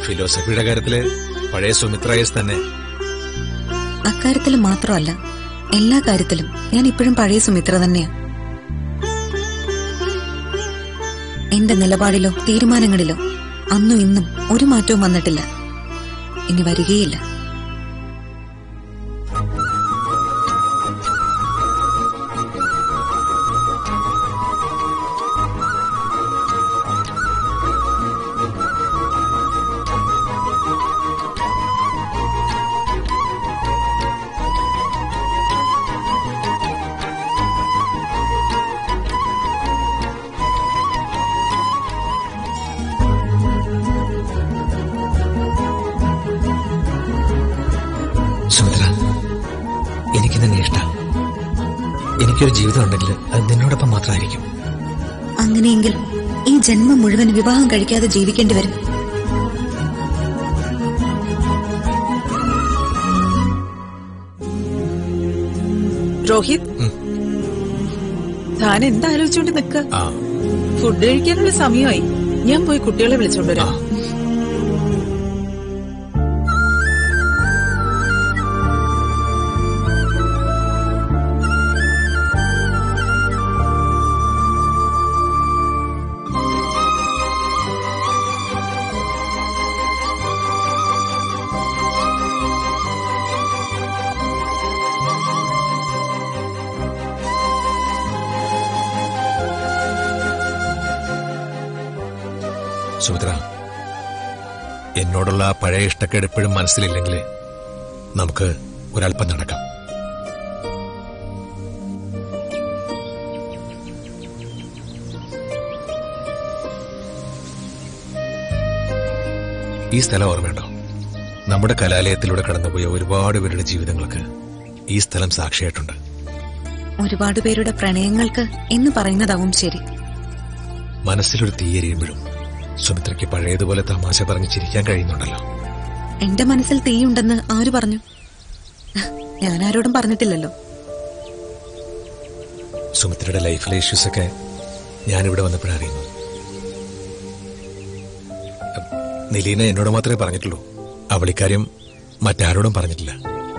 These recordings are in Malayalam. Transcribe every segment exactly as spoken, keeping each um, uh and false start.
ഫിലോസഫിയുടെ കാര്യത്തില് പഴയ സുമിത്രയസ് തന്നെ. അക്കാര്യത്തിലും മാത്രമല്ല, എല്ലാ കാര്യത്തിലും ഞാൻ ഇപ്പോഴും പഴയ സുമിത്ര തന്നെയാ. എന്റെ നിലപാടിലോ തീരുമാനങ്ങളിലോ അന്നും ഇന്നും ഒരു മാറ്റവും വന്നിട്ടില്ല, ഇനി വരികയില്ല. എനിക്ക് നിന്നെ ഇഷ്ടം. എനിക്കൊരു ജീവിതം ഉണ്ടെങ്കിൽ അത് നിന്നോടൊപ്പം മാത്രമായിരിക്കും. അങ്ങനെയെങ്കിൽ ഈ ജന്മം മുഴുവൻ വിവാഹം കഴിക്കാതെ ജീവിക്കേണ്ടി വരും. രോഹിത്, താൻ എന്താ ആലോചിച്ചോണ്ട് നിക്ക? ഫുഡ് കഴിക്കാനുള്ള സമയമായി. ഞാൻ പോയി കുട്ടികളെ വിളിച്ചോണ്ട് വരാം. സുമിത്ര, എന്നോടുള്ള ആ പഴയ ഇഷ്ടക്കേട് എപ്പോഴും മനസ്സിലില്ലെങ്കിൽ നമുക്ക് ഒരൽപ്പം നടക്കാം. ഈ സ്ഥലം ഓർമ്മയുണ്ടോ? നമ്മുടെ കലാലയത്തിലൂടെ കടന്നുപോയ ഒരുപാട് പേരുടെ ജീവിതങ്ങൾക്ക് ഈ സ്ഥലം സാക്ഷിയായിട്ടുണ്ട്. ഒരുപാട് പേരുടെ പ്രണയങ്ങൾക്ക് എന്ന് പറയുന്നതാവും ശരി. മനസ്സിലൊരു തീയെരിയുമ്പോഴും സുമിത്രയ്ക്ക് പഴയതുപോലെ തമാശ പറഞ്ഞ് ചിരിക്കാൻ കഴിയുന്നുണ്ടല്ലോ. എന്റെ മനസ്സിൽ തീയുണ്ടെന്ന് ആര് പറഞ്ഞു? ഞാൻ ആരോടും പറഞ്ഞിട്ടില്ലല്ലോ. സുമിത്രയുടെ ലൈഫിലെ ഇഷ്യൂസ് ഒക്കെ ഞാനിവിടെ വന്നപ്പോഴറിയുന്നു. നിലീന എന്നോട് മാത്രമേ പറഞ്ഞിട്ടുള്ളൂ. അവൾ ഇക്കാര്യം മറ്റാരോടും പറഞ്ഞിട്ടില്ല.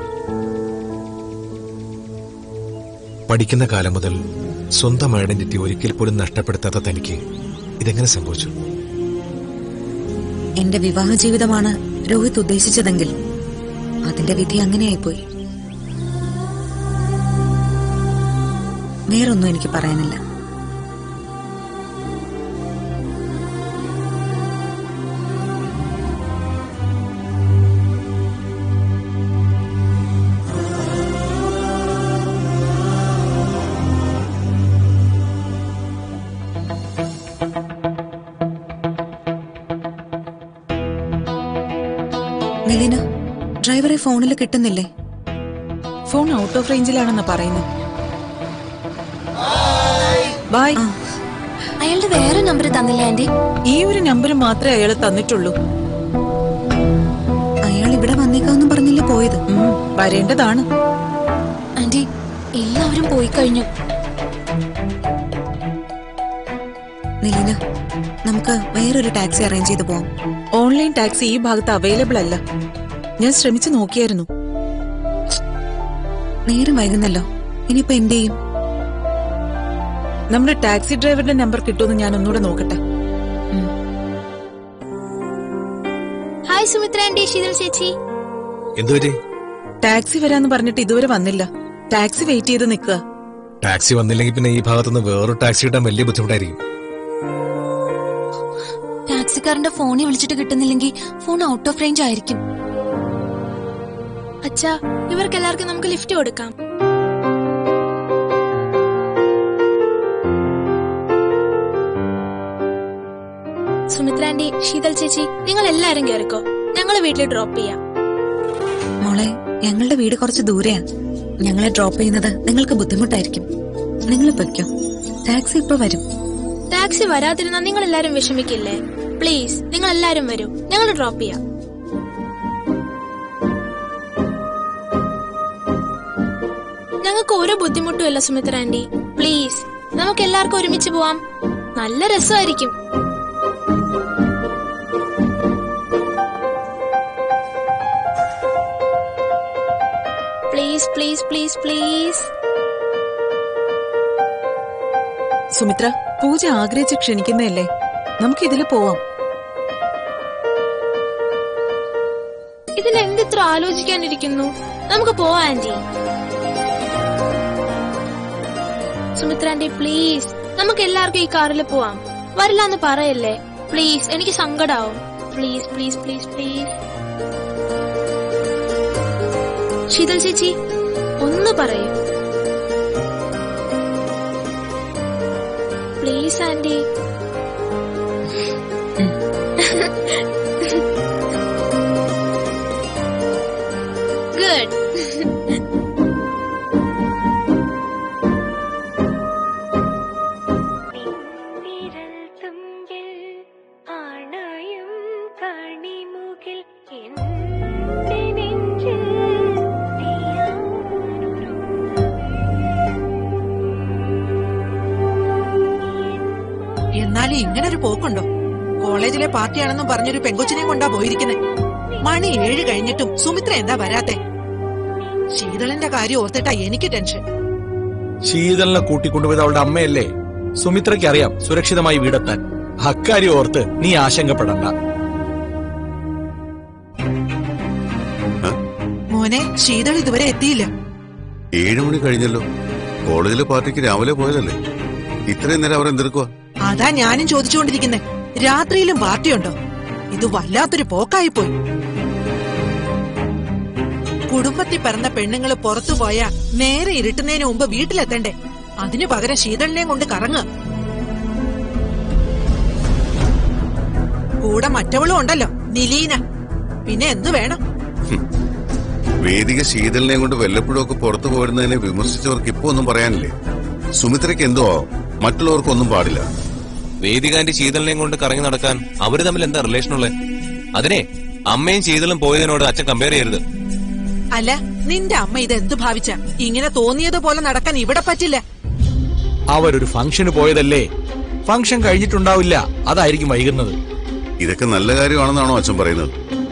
പഠിക്കുന്ന കാലം മുതൽ സ്വന്തം ഐഡന്റിറ്റി ഒരിക്കൽ പോലും നഷ്ടപ്പെടുത്താത്ത തനിക്ക് ഇതെങ്ങനെ സംഭവിച്ചു? എന്റെ വിവാഹ ജീവിതമാണ് രോഹിത് ഉദ്ദേശിച്ചതെങ്കിൽ അതിന്റെ വിധി അങ്ങനെയായിപ്പോയി. വേറൊന്നും എനിക്ക് പറയാനില്ല. നിലീന, ഡ്രൈവറെ ഫോണിൽ കിട്ടുന്നില്ലേ? ഫോൺ ഔട്ട് ഓഫ് റേഞ്ചിലാണെന്ന് പറയുന്നു. ബൈ. അയാളുടെ വേറെ നമ്പർ തന്നില്ല ആന്റി? ഈ ഒരു നമ്പർ മാത്രമേ അയാൾ തന്നിട്ടുള്ളൂ. അയാൾ ഇവിടെ വന്നേക്കാന്നും പറഞ്ഞില്ലേ പോയത്? വരേണ്ടതാണ്. ആന്റി, എല്ലാവരും പോയി കഴിഞ്ഞു. നിലീന, നമുക്ക് വേറൊരു ടാക്സി അറേഞ്ച് ചെയ്ത് പോവാം. ഓൺലൈൻ ടാക്സി ഈ ഭാഗത്ത് അവൈലബിൾ അല്ല. ഞാൻ ശ്രമിച്ചു നോക്കിയായിരുന്നു. നേരം വൈകുന്നല്ലോ, ഇനിയിപ്പോ എന്ത് ചെയ്യും? നമ്മുടെ ടാക്സി ഡ്രൈവറുടെ നമ്പർ കിട്ടുമെന്ന് ഞാൻ ഒന്നുകൂടെ നോക്കട്ടെ. ഹായ് സുമിത്ര ആന്റി, ശീതൽ ചേച്ചി. എന്തുപറ്റി? ടാക്സി വരാന്ന് പറഞ്ഞിട്ട് ഇതുവരെ വന്നില്ല. ടാക്സി വെയിറ്റ് ചെയ്ത് നിൽക്കുക. ടാക്സി വന്നില്ലെങ്കിൽ പിന്നെ ഈ ഭാഗത്തുനിന്ന് വേറൊരു ടാക്സി കിട്ടാൻ വലിയ ബുദ്ധിമുട്ടായിരിക്കും. ടാക്സിക്കാരന്റെ ഫോണിൽ വിളിച്ചിട്ട് കിട്ടുന്നില്ലെങ്കിൽ ഫോൺ ഔട്ട് ഓഫ് റേഞ്ച് ആയിരിക്കും. അച്ഛാ, ഇവർക്ക് എല്ലാവർക്കും നമുക്ക് ലിഫ്റ്റ് കൊടുക്കാം. സുമിത്ര ആന്റി, ശീതൽ ചേച്ചി, നിങ്ങൾ എല്ലാരും കേറിക്കോ. ഞങ്ങളെ വീട്ടിൽ ഡ്രോപ്പ് ചെയ്യാം. മോളെ, ഞങ്ങളുടെ വീട് കുറച്ച് ദൂരെയാണ്. ഞങ്ങളെ ഡ്രോപ്പ് ചെയ്യുന്നത് നിങ്ങൾക്ക് ബുദ്ധിമുട്ടായിരിക്കും. നിങ്ങൾ പൊയ്ക്കോ, ടാക്സി ഇപ്പൊ വരും. ടാക്സി വരാതിരുന്നാ നിങ്ങൾ എല്ലാരും വിഷമിക്കില്ലേ? പ്ലീസ്, നിങ്ങൾ എല്ലാരും വരൂ, ഞങ്ങൾ ഡ്രോപ്പ് ചെയ്യാം. ഞങ്ങൾക്ക് ഒരു ബുദ്ധിമുട്ടും ഇല്ല സുമിത്ര ആന്റി. പ്ലീസ്, നമുക്ക് എല്ലാവർക്കും ഒരുമിച്ച് പോവാം. നല്ല രസമായിരിക്കും. Please please please. Sumitra, Pooja ആഗ്രഹിച്ച് ക്ഷണിക്കുന്നതല്ലേ, നമുക്കിതില് പോവാം. ഇതിൽ എന്തിത്ര ആലോചിക്കാനിരിക്കുന്നു? നമുക്ക് പോവാം ആന്റി. സുമിത്ര ആന്റി പ്ലീസ്, നമുക്ക് എല്ലാവർക്കും ഈ കാറിൽ പോവാം. വരില്ലാന്ന് പറയല്ലേ പ്ലീസ്, എനിക്ക് സങ്കടാവും. Please please please please. Sheethal ചേച്ചി ഒന്ന് പറയൂ പ്ലീസ് ആന്റി. ഗുഡ്. എന്നാലും ഇങ്ങനൊരു പോക്കുണ്ടോ? കോളേജിലെ പാർട്ടിയാണെന്നും പറഞ്ഞൊരു പെങ്കൊച്ചിനെയും കൊണ്ടാ പോയിരിക്കുന്നെ. മണി ഏഴ് കഴിഞ്ഞിട്ടും സുമിത്ര എന്താ വരാത്തെ? ശീതളിന്റെ കാര്യം ഓർത്തിട്ടാ എനിക്ക് ടെൻഷൻ. ശീതളിനെ കൂട്ടിക്കൊണ്ടുപോയത് അവളുടെ അമ്മയല്ലേ? സുമിത്രയ്ക്ക് അറിയാം സുരക്ഷിതമായി വീടെത്താൻ. അക്കാര്യം ഓർത്ത് നീ ആശങ്കപ്പെടണ്ട. മോനെ, ശീതൾ ഇതുവരെ എത്തിയില്ല. ഏഴു മണി കഴിഞ്ഞല്ലോ. കോളേജിലെ പാർട്ടിക്ക് രാവിലെ പോയതല്ലേ, ഇത്രയും നേരം അവർ എന്തെടുക്കുക? അതാ ഞാനും ചോദിച്ചുകൊണ്ടിരിക്കുന്നെ. രാത്രിയിലും പാർട്ടിയുണ്ടോ? ഇത് വല്ലാത്തൊരു പോക്കായിപ്പോയി. കുടുംബത്തിൽ പിറന്ന പെണ്ണുങ്ങള് പുറത്തുപോയാ നേരെ ഇരുട്ടുന്നതിന് മുമ്പ് വീട്ടിലെത്തണ്ടേ? അതിനു പകരം ശീതളിനെയും കൊണ്ട് കറങ്ങുക. കൂടെ മറ്റവളും ഉണ്ടല്ലോ, നിലീന. പിന്നെ എന്തു വേണം? വേദിക ശീതളിനെയും കൊണ്ട് വല്ലപ്പോഴും ഒക്കെ പുറത്തു പോരുന്നതിനെ വിമർശിച്ചവർക്ക് ഇപ്പൊ ഒന്നും പറയാനില്ലേ? സുമിത്രയ്ക്ക് എന്തോ ആവും, മറ്റുള്ളവർക്കൊന്നും പാടില്ല. വേദികാന്റെ ശീതളിനെയും കൊണ്ട് കറങ്ങി നടക്കാൻ അവര് തമ്മിൽ എന്താ റിലേഷനുള്ളത്? അതിനെ അമ്മയും ശീതളും പോയതിനോട് അച്ഛൻ കമ്പയർ ചെയ്യരുത്. അല്ല, നിന്റെ അമ്മ ഇത് എന്ത് ഭാവിച്ച? ഇങ്ങനെ തോന്നിയതുപോലെ നടക്കാൻ ഇവിടെ പറ്റില്ല. അവരൊരു ഫംഗ്ഷന് പോയതല്ലേ, ഫംഗ്ഷൻ കഴിഞ്ഞിട്ടുണ്ടാവില്ല, അതായിരിക്കും വൈകുന്നത്. ഇതൊക്കെ നല്ല കാര്യമാണെന്നാണോ അച്ഛൻ പറയുന്നത്?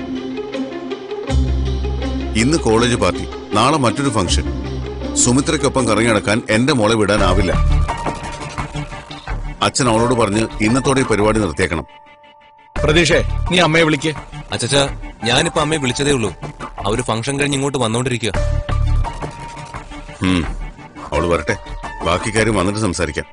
ഇന്ന് കോളേജ് പാർട്ടി, നാളെ മറ്റൊരു ഫംഗ്ഷൻ. സുമിത്രയ്ക്കൊപ്പം കറങ്ങി നടക്കാൻ എന്റെ മോളെ വിടാനാവില്ല. അച്ഛൻ അവളോട് പറഞ്ഞ് ഇന്നത്തോടെ ഈ പരിപാടി നിർത്തിയേക്കണം. പ്രതീക്ഷേ, നീ അമ്മയെ വിളിക്ക്. അച്ഛാ, ഞാനിപ്പോ അമ്മയെ വിളിച്ചതേ ഉള്ളൂ. അവര് ഫംഗ്ഷൻ കഴിഞ്ഞ് ഇങ്ങോട്ട് വന്നോണ്ടിരിക്കുക. അവള് വരട്ടെ, ബാക്കി കാര്യം വന്നിട്ട് സംസാരിക്കാം.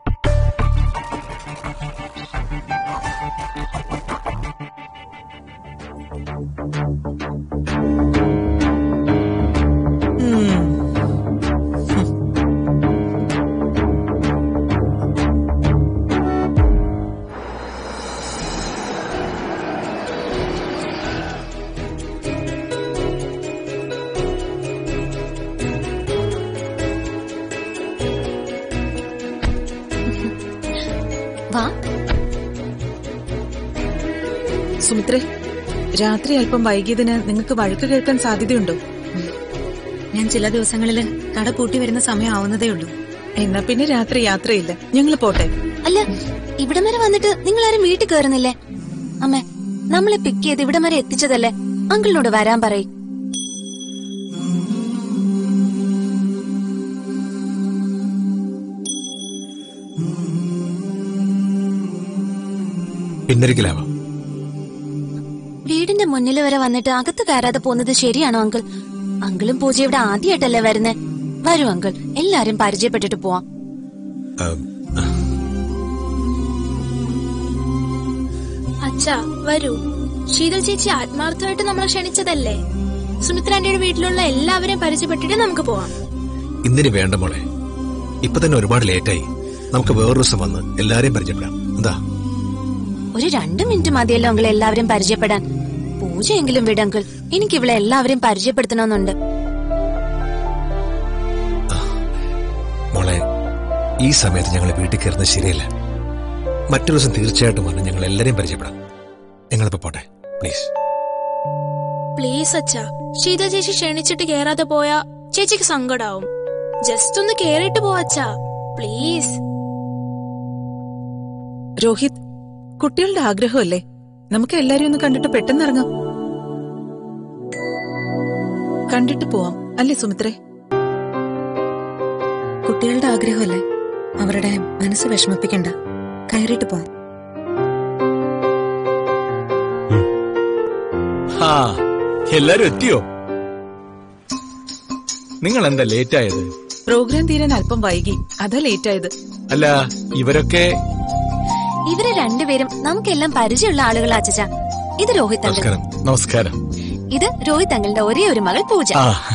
സുമിത്രേ, രാത്രി അല്പം വൈകിയതിന് നിങ്ങൾക്ക് വഴക്ക് കേൾക്കാൻ സാധ്യതയുണ്ടോ? ഞാൻ ചില ദിവസങ്ങളില് കട പൂട്ടി വരുന്ന സമയം ആവുന്നതേ ഉള്ളൂ. എന്നാ പിന്നെ രാത്രി യാത്രയില്ല, ഞങ്ങൾ പോട്ടെ. അല്ല, ഇവിടം വരെ വന്നിട്ട് നിങ്ങൾ ആരും വീട്ടിൽ കയറുന്നില്ലേ? അമ്മേ, നമ്മളെ പിക്ക് ചെയ്ത് ഇവിടം വരെ എത്തിച്ചതല്ലേ, അങ്കിളിനോട് വരാൻ പറയും. പിന്നൊരിക്കലാവാം. വീടിന്റെ മുന്നിൽ വരെ വന്നിട്ട് അകത്ത് കയറാതെ പോകുന്നത് ശരിയാണോ അങ്കിൾ? അങ്കിളും പൂജ ഇവിടെ ആദ്യമായിട്ടല്ലേ വരുന്നേ? വരൂ അങ്കിൾ, എല്ലാരും പരിചയപ്പെട്ടിട്ട് പോവാം. അച്ഛാ വരൂ. ശീതൾ ചേച്ചി ആത്മാർത്ഥമായിട്ട് നമ്മളെ ക്ഷണിച്ചതല്ലേ. സുമിത്രാന്റിയുടെ വീട്ടിലുള്ള എല്ലാവരെയും പരിചയപ്പെട്ടിട്ട് നമുക്ക് പോവാം. ഇന്നിന് വേണ്ട മോളെ, ഇപ്പൊ തന്നെ ഒരുപാട് ലേറ്റായി. നമുക്ക് വേറൊരു ദിവസം വന്ന് എല്ലാരെയും പരിചയപ്പെടാം. എന്താ? ഒരു രണ്ടു മിനിറ്റ് മതിയല്ലോ അങ്കിൾ എല്ലാവരും പരിചയപ്പെടാൻ. പൂജയെങ്കിലും വിടങ്കിൾ, എനിക്ക് ഇവിടെ എല്ലാവരെയും പരിചയപ്പെടുത്തണമെന്നുണ്ട്. മോളെ, ഈ സമയത്ത് ഞങ്ങൾ വീട്ടിൽ കയറുന്നത് ശരിയല്ല. മറ്റൊരു ദിവസം തീർച്ചയായിട്ടും വന്ന് ഞങ്ങൾ എല്ലാരെയും പരിചയപ്പെടാം. ഞങ്ങളിപ്പോ പോട്ടെ, പ്ലീസ്. പ്ലീസ് അച്ഛാ, ശീതൾ ചേച്ചി ക്ഷണിച്ചിട്ട് കേറാതെ പോയാ ചേച്ചിക്ക് സങ്കടാവും. ജസ്റ്റ് ഒന്ന് കേറിയിട്ട് പോവാച്ചാ, പ്ലീസ്. രോഹിത്, കുട്ടികളുടെ ആഗ്രഹമല്ലേ, നമുക്ക് എല്ലാരും ഒന്ന് കണ്ടിട്ട് പെട്ടെന്ന് ഇറങ്ങാം. കണ്ടിട്ട് പോവാം അല്ലേ സുമിത്രേ? കുട്ടികളുടെ ആഗ്രഹമല്ലേ, അവരുടെ മനസ്സ് വിഷമിപ്പിക്കണ്ട. കയറിയിട്ട് പോവാം. എല്ലാരും എത്തിയോ? നിങ്ങൾ എന്താ ലേറ്റ് ആയത്? പ്രോഗ്രാം തീരാൻ അല്പം വൈകി, അതാ ലേറ്റ് ആയത്. അല്ല, ഇവരൊക്കെ ഇവര് രണ്ടുപേരും നമുക്കെല്ലാം പരിചയമുള്ള ആളുകളാ അച്ഛച്ച. ഇത് രോഹിത് അങ്കിൾ. നമസ്കാരം. ഇത് രോഹിത് അങ്കിളിന്റെ ഒരേ ഒരു മകൾ പൂജ.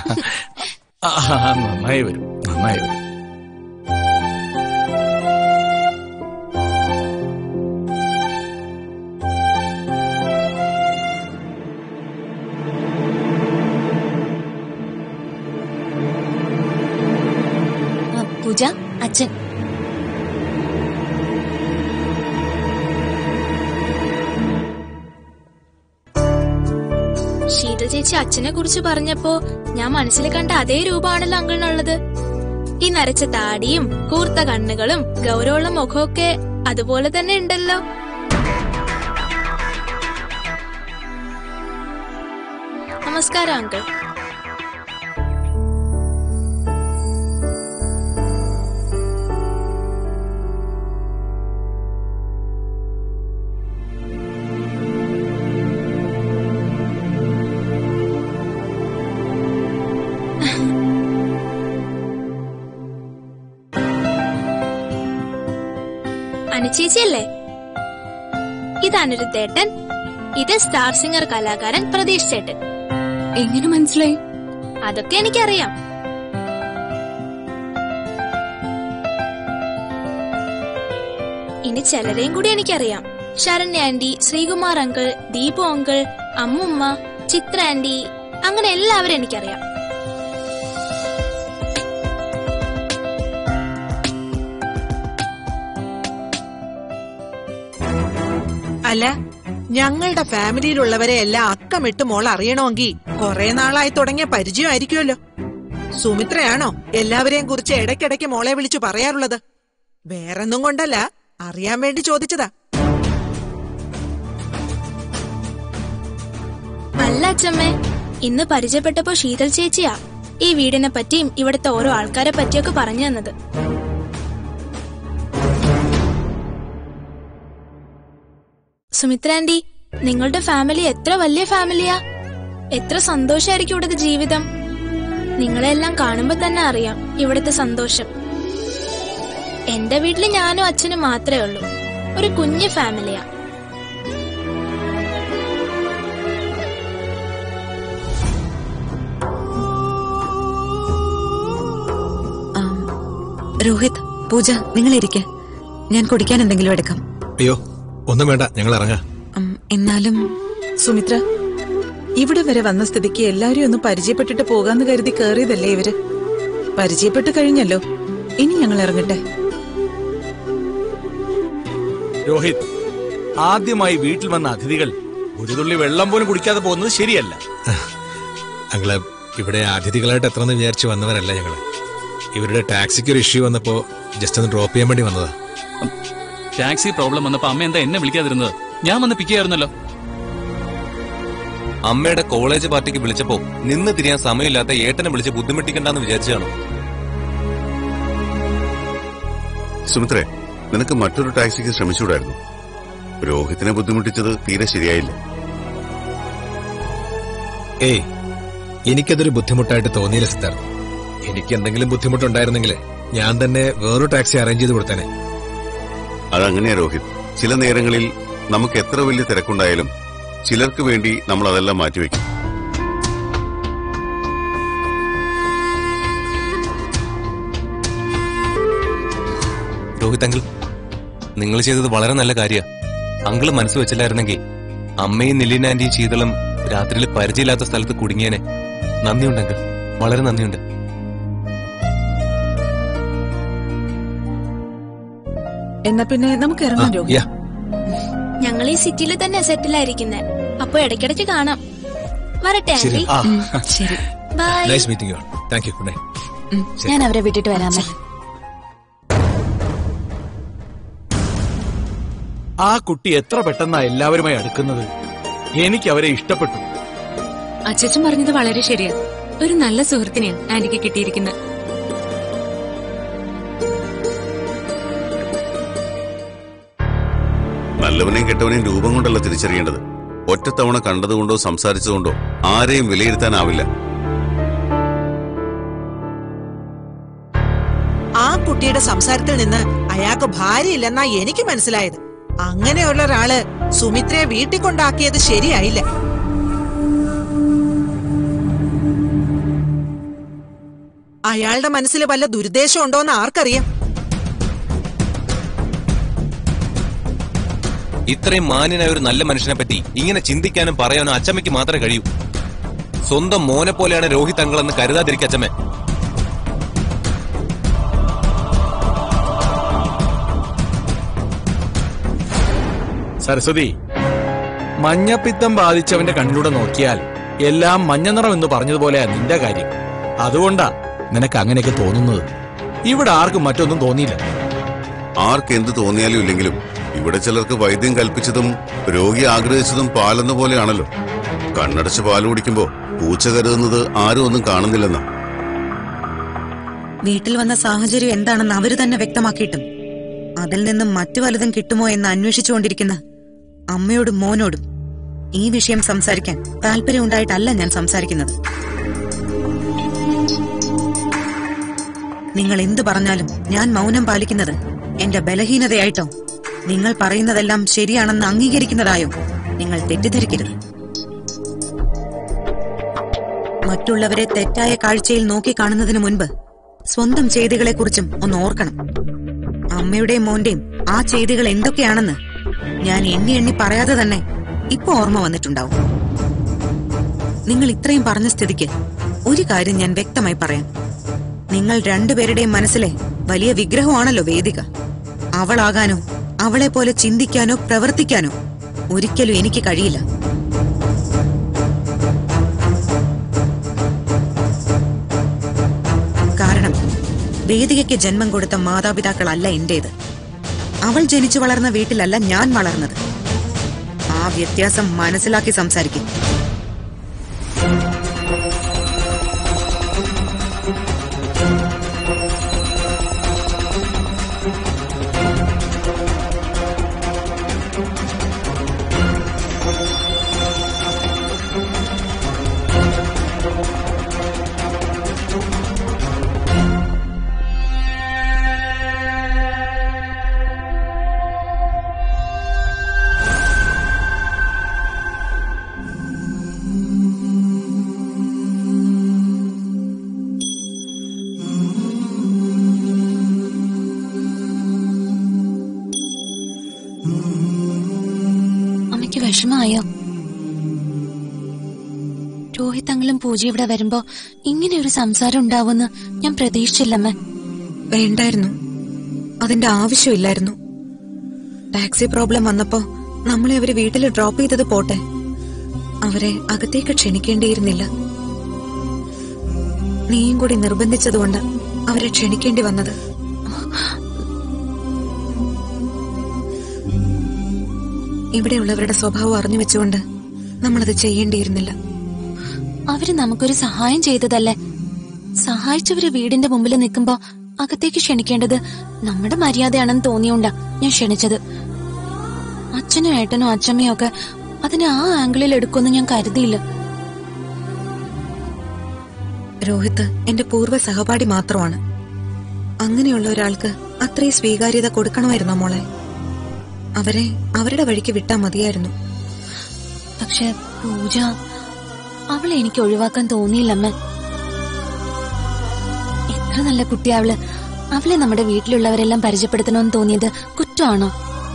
നന്നായി വരും, നന്നായി വരും. പൂജ, അച്ഛൻ. ശീതൾ ചേച്ചി അച്ഛനെ കുറിച്ച് പറഞ്ഞപ്പോ ഞാൻ മനസ്സിൽ കണ്ട അതേ രൂപമാണല്ലോ അങ്കിളിനുള്ളത്. ഈ നരച്ച താടിയും കൂർത്ത കണ്ണുകളും ഗൗരവമുള്ള മുഖമൊക്കെ അതുപോലെ തന്നെ ഉണ്ടല്ലോ. നമസ്കാരം അങ്കിൾ. അനുചേച്ചിയല്ലേ? ഇത് അനിരുദ്ധേട്ടൻ, ഇത് സ്റ്റാർ സിംഗർ കലാകാരൻ പ്രതീഷ് ചേട്ടൻ. എങ്ങനെ മനസ്സിലായി? അതൊക്കെ എനിക്കറിയാം. ഇനി ചിലരെയും കൂടി എനിക്കറിയാം. Saranya aunty, Sreekumar uncle, Deepu uncle, അമ്മുമ്മ, ചിത്ര ആന്റി, അങ്ങനെ എല്ലാവരും എനിക്കറിയാം. അല്ല, ഞങ്ങളുടെ ഫാമിലിയിലുള്ളവരെ എല്ലാം അക്കമിട്ട് മോൾ അറിയണമെങ്കിൽ കുറെ നാളായി തുടങ്ങിയ പരിചയമായിരിക്കുമല്ലോ. സുമിത്രയാണോ എല്ലാവരെയും കുറിച്ച് ഇടയ്ക്കിടയ്ക്ക് മോളെ വിളിച്ചു പറയാറുള്ളത്? വേറൊന്നും കൊണ്ടല്ല, അറിയാൻ വേണ്ടി ചോദിച്ചതാ. അല്ല അച്ഛമ്മേ, ഇന്ന് പരിചയപ്പെട്ടപ്പോ ശീതൾ ചേച്ചിയാ ഈ വീടിനെ പറ്റിയും ഇവിടുത്തെ ഓരോ ആൾക്കാരെ പറ്റിയൊക്കെ പറഞ്ഞു തന്നത്. സുമിത്ര ആന്റി, നിങ്ങളുടെ ഫാമിലി എത്ര വലിയ ഫാമിലിയാ. എത്ര സന്തോഷായിരിക്കും ഇവിടുത്തെ ജീവിതം. നിങ്ങളെല്ലാം കാണുമ്പോ തന്നെ അറിയാം ഇവിടുത്തെ സന്തോഷം. എന്റെ വീട്ടില് ഞാനും അച്ഛനും മാത്രമേ ഉള്ളൂ. ഒരു കുഞ്ഞു ഫാമിലിയാ. രോഹിത്, പൂജ, നിങ്ങൾ ഇരിക്കെ. ഞാൻ കുടിക്കാൻ എന്തെങ്കിലും എടുക്കാം. അയ്യോ, ഒന്നും വേണ്ട, ഞങ്ങൾ ഇറങ്ങാം. എന്നാലും സുമിത്ര, ഇവിടെ വരെ വന്ന സ്ഥിതിക്ക് എല്ലാരും ഒന്ന് പരിചയപ്പെട്ടിട്ട് പോകാന്ന് കരുതി കേറിയതല്ലേ ഇവര്. പരിചയപ്പെട്ട് കഴിഞ്ഞല്ലോ, ഇനി ഞങ്ങൾ ഇറങ്ങട്ടെ. രോഹിത്, ആദ്യമായി വീട്ടിൽ വന്ന അതിഥികൾ ഒരു തുള്ളി വെള്ളം പോലും കുടിക്കാതെ പോകുന്നത് ശരിയല്ല. അങ്ങള് ഇവിടെ അതിഥികളായിട്ട് എത്രയെന്ന് വിചാരിച്ചു വന്നവരല്ല ഞങ്ങള്. ഇവരുടെ ടാക്സിക്ക് ഒരു ഇഷ്യൂ വന്നപ്പോ ജസ്റ്റ് ഒന്ന് ഡ്രോപ്പ് ചെയ്യാൻ വേണ്ടി വന്നതാ. ടാക്സി പ്രോബ്ലം വന്നപ്പോ അമ്മ എന്താ എന്നെ വിളിക്കാതിരുന്നത്? ഞാൻ വന്ന് പിക്ക് ചെയ്യായിരുന്നല്ലോ. അമ്മയുടെ കോളേജ് പാർട്ടിക്ക് വിളിച്ചപ്പോ നിന്ന് തിരിയാൻ സമയമില്ലാത്ത ഏട്ടനെ വിളിച്ച് ബുദ്ധിമുട്ടിക്കണ്ടെന്ന് വിചാരിച്ചാണോ? സുമിത്രേ, നിനക്ക് മറ്റൊരു ടാക്സിക്ക് ശ്രമിച്ചുകൂടായിരുന്നു? രോഹിത്തിനെ ബുദ്ധിമുട്ടിച്ചത് തീരെ ശരിയായില്ല. ഏയ്, എനിക്കതൊരു ബുദ്ധിമുട്ടായിട്ട് തോന്നിയില്ല സിദ്ധാർത്ഥ്. എനിക്ക് എന്തെങ്കിലും ബുദ്ധിമുട്ടുണ്ടായിരുന്നെങ്കിൽ ഞാൻ തന്നെ വേറൊരു ടാക്സി അറേഞ്ച് ചെയ്ത് കൊടുത്തേനെ. അതങ്ങനെയാ രോഹിത്. ചില നേരങ്ങളിൽ നമുക്ക് എത്ര വലിയ തിരക്കുണ്ടായാലും ചിലർക്ക് വേണ്ടി നമ്മൾ അതെല്ലാം മാറ്റിവെക്കും. രോഹിത് അങ്കിൾ, നിങ്ങൾ ചെയ്തത് വളരെ നല്ല കാര്യ. അങ്കിള് മനസ്സ് വെച്ചില്ലായിരുന്നെങ്കിൽ അമ്മയും നിലീന ആന്റിയും ശീതളും രാത്രിയിൽ പരിചയമില്ലാത്ത സ്ഥലത്ത് കുടുങ്ങിയേനെ. നന്ദിയുണ്ട് അങ്കിൾ, വളരെ നന്ദിയുണ്ട്. എന്നാ പിന്നെ നമുക്ക് ഇറങ്ങാം രോഹിത്. ഞങ്ങൾ ഈ സിറ്റിയിൽ തന്നെ സെറ്റിലായിരിക്കുന്നേ. അപ്പൊ ഇടയ്ക്കിടയ്ക്ക് കാണാം. വരട്ടെ ആന്റി. ശരി, bye. Nice meeting you all. Thank you. Good night. ഞാൻ അവരെ വിട്ടിട്ട് വരാമേ. ആ കുട്ടി എത്ര പെട്ടെന്നാ എല്ലാവരുമായി അടുക്കുന്നത്. എനിക്ക് അവരെ ഇഷ്ടപ്പെട്ടു. അച്ഛൻ പറഞ്ഞത് വളരെ ശരിയാ. ഒരു നല്ല സുഹൃത്തിനെയാണ് ആന്റിക്ക് കിട്ടിയിരിക്കുന്നത്. നല്ലവനെയും കെട്ടവനെയും രൂപം കൊണ്ടല്ല തിരിച്ചറിയേണ്ടത്. ഒറ്റത്തവണ കണ്ടതുകൊണ്ടോ സംസാരിച്ചതുകൊണ്ടോ ആരെയും വിലയിരുത്താനാവില്ല. ആ കുട്ടിയുടെ സംസാരത്തിൽ നിന്ന് അയാൾക്ക് ഭാര്യയില്ലെന്നാ എനിക്ക് മനസ്സിലായത്. അങ്ങനെയുള്ള ഒരാള് സുമിത്രയെ വീട്ടിൽ കൊണ്ടാക്കിയത് ശരിയായില്ല. അയാളുടെ മനസ്സിൽ വല്ല ദുരുദ്ദേശം ഉണ്ടോന്ന് ആർക്കറിയാം? ഇത്രയും മാന്യനായ ഒരു നല്ല മനുഷ്യനെ പറ്റി ഇങ്ങനെ ചിന്തിക്കാനും പറയാനും അച്ചമ്മയ്ക്ക് മാത്രമേ കഴിയൂ. സ്വന്തം മോനെ പോലെയാണ് രോഹിത് അങ്കിളെന്ന് കരുതാതിരിക്കുക അച്ചമ്മ. സരസ്വതി, മഞ്ഞപ്പിത്തം ബാധിച്ചവന്റെ കണ്ണിലൂടെ നോക്കിയാൽ എല്ലാം മഞ്ഞ നിറം എന്ന് പറഞ്ഞതുപോലെയാ നിന്റെ കാര്യം. അതുകൊണ്ടാ നിനക്ക് അങ്ങനെയൊക്കെ തോന്നുന്നത്. ഇവിടെ ആർക്കും മറ്റൊന്നും തോന്നിയില്ല. ആർക്കെന്ത് തോന്നിയാലും ഇല്ലെങ്കിലും ഇവിടെ ചിലർക്ക് വൈദ്യം കൽപ്പിച്ചതും രോഗി ആഗ്രഹിച്ചതും പാലെന്ന പോലെയാണല്ലോ. കണ്ണടച്ച് പാല് കുടിക്കുമ്പോ പൂച്ച കരുതുന്നത് ആരും ഒന്നും കാണുന്നില്ലെന്നാ. വീട്ടിൽ വന്ന സാഹചര്യം എന്താണെന്ന് അവര് തന്നെ വ്യക്തമാക്കിയിട്ടും അതിൽ നിന്നും മറ്റു വലുതും കിട്ടുമോ എന്ന് അന്വേഷിച്ചുകൊണ്ടിരിക്കുന്ന അമ്മയോടും മോനോടും ഈ വിഷയം സംസാരിക്കാൻ താല്പര്യം ഉണ്ടായിട്ടല്ല ഞാൻ സംസാരിക്കുന്നത്. നിങ്ങൾ എന്തു പറഞ്ഞാലും ഞാൻ മൗനം പാലിക്കുന്നത് എന്റെ ബലഹീനതയായിട്ടോ നിങ്ങൾ പറയുന്നതെല്ലാം ശരിയാണെന്ന് അംഗീകരിക്കുന്നതായോ നിങ്ങൾ തെറ്റിദ്ധരിക്കരുത്. മറ്റുള്ളവരെ തെറ്റായ കാഴ്ചയിൽ നോക്കിക്കാണുന്നതിനു മുൻപ് സ്വന്തം ചെയ്തികളെക്കുറിച്ചും ഒന്ന് ഓർക്കണം. അമ്മയുടെയും മോന്റെയും ആ ചെയ്തികൾ എന്തൊക്കെയാണെന്ന് ഞാൻ എണ്ണി എണ്ണി പറയാതെ തന്നെ ഇപ്പൊ ഓർമ്മ വന്നിട്ടുണ്ടാവും. നിങ്ങൾ ഇത്രയും പറഞ്ഞ സ്ഥിതിക്ക് ഒരു കാര്യം ഞാൻ വ്യക്തമായി പറയാം. നിങ്ങൾ രണ്ടുപേരുടെയും മനസ്സിലെ വലിയ വിഗ്രഹമാണല്ലോ വേദിക. അവളാകാനോ അവളെ പോലെ ചിന്തിക്കാനോ പ്രവർത്തിക്കാനോ ഒരിക്കലും എനിക്ക് കഴിയില്ല. കാരണം വേദികയ്ക്ക് ജന്മം കൊടുത്ത മാതാപിതാക്കളല്ല എന്റേത്. അവൾ ജനിച്ചു വളർന്ന വീട്ടിലല്ല ഞാൻ വളർന്നത്. ആ വ്യത്യാസം മനസ്സിലാക്കി സംസാരിക്കും. വിഷമായോ? രോഹിത് അങ്കിളും പൂജ ഇവിടെ വരുമ്പോ ഇങ്ങനെ ഒരു സംസാരം ഉണ്ടാവുമെന്ന് ഞാൻ പ്രതീക്ഷിച്ചില്ലമ്മേ. വേണ്ടായിരുന്നു, അതിന്റെ ആവശ്യമില്ലായിരുന്നു. ടാക്സി പ്രോബ്ലം വന്നപ്പോ നമ്മളെ അവര് വീട്ടിൽ ഡ്രോപ്പ് ചെയ്തത് പോട്ടെ, അവരെ അകത്തേക്ക് ക്ഷണിക്കേണ്ടിയിരുന്നില്ല. നീയും കൂടി നിർബന്ധിച്ചതുകൊണ്ട് അവരെ ക്ഷണിക്കേണ്ടി വന്നത്. ഇവിടെയുള്ളവരുടെ സ്വഭാവം അറിഞ്ഞു വെച്ചുകൊണ്ട് നമ്മളത് ചെയ്യേണ്ടിയിരുന്നില്ല. അവര് നമുക്കൊരു സഹായം ചെയ്തതല്ലേ. സഹായിച്ചവര് വീടിന്റെ മുമ്പിൽ നിൽക്കുമ്പോ അകത്തേക്ക് ക്ഷണിക്കേണ്ടത് നമ്മുടെ മര്യാദയാണെന്ന് തോന്നിയോണ്ടാ ഞാൻ ക്ഷണിച്ചത്. അച്ഛനും ഏട്ടനും അച്ഛമ്മയും ഒക്കെ അതിനെ ആ ആംഗിളിൽ എടുക്കുമെന്ന് ഞാൻ കരുതിയില്ല. രോഹിത് എന്റെ പൂർവ്വ സഹപാഠി മാത്രമാണ്. അങ്ങനെയുള്ള ഒരാൾക്ക് അത്രയും സ്വീകാര്യത കൊടുക്കണമായിരുന്നോ മോളെ? അവരെ അവരുടെ വഴിക്ക് വിട്ടാ മതിയായിരുന്നു. പക്ഷെ പൂജ, അവളെ എനിക്ക് ഒഴിവാക്കാൻ തോന്നിയില്ലമ്മ. എത്ര നല്ല കുട്ടിയാ അവള്. അവളെ നമ്മുടെ വീട്ടിലുള്ളവരെല്ലാം പരിചയപ്പെടുത്തണമെന്ന് തോന്നിയത് കുറ്റമാണോ?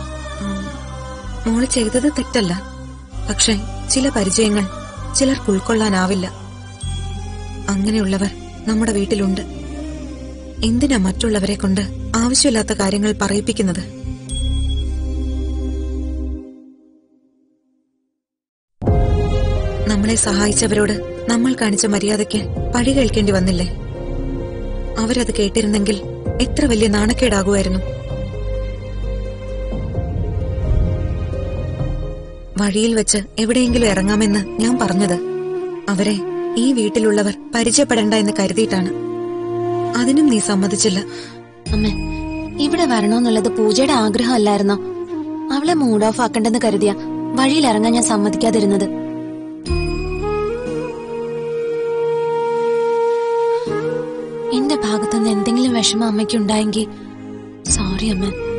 മോള് ചെയ്തത് തെറ്റല്ല. പക്ഷെ ചില പരിചയങ്ങൾ ചിലർക്ക് ഉൾക്കൊള്ളാനാവില്ല. അങ്ങനെയുള്ളവർ നമ്മുടെ വീട്ടിലുണ്ട്. എന്തിനാ മറ്റുള്ളവരെ കൊണ്ട് ആവശ്യമില്ലാത്ത കാര്യങ്ങൾ പറയിപ്പിക്കുന്നത്? നമ്മളെ സഹായിച്ചവരോട് നമ്മൾ കാണിച്ച മര്യാദയ്ക്ക് പഴി കേൾക്കേണ്ടി വന്നില്ലേ? അവരത് കേട്ടിരുന്നെങ്കിൽ എത്ര വലിയ നാണക്കേടാകുമായിരുന്നു. വഴിയിൽ വെച്ച് എവിടെയെങ്കിലും ഇറങ്ങാമെന്ന് ഞാൻ പറഞ്ഞത് അവരെ ഈ വീട്ടിലുള്ളവർ പരിചയപ്പെടേണ്ട എന്ന് കരുതിയിട്ടാണ്. അതിനും നീ സമ്മതിച്ചില്ല. അമ്മ, ഇവിടെ വരണോന്നുള്ളത് പൂജയുടെ ആഗ്രഹമല്ലായിരുന്നോ? അവളെ മൂഡ് ഓഫ് ആക്കണ്ടെന്ന് കരുതിയ വഴിയിലിറങ്ങാൻ ഞാൻ സമ്മതിക്കാതിരുന്നത്. എന്റെ ഭാഗത്തുനിന്ന് എന്തെങ്കിലും വിഷമം അമ്മയ്ക്കുണ്ടായെങ്കിൽ സോറി അമ്മ.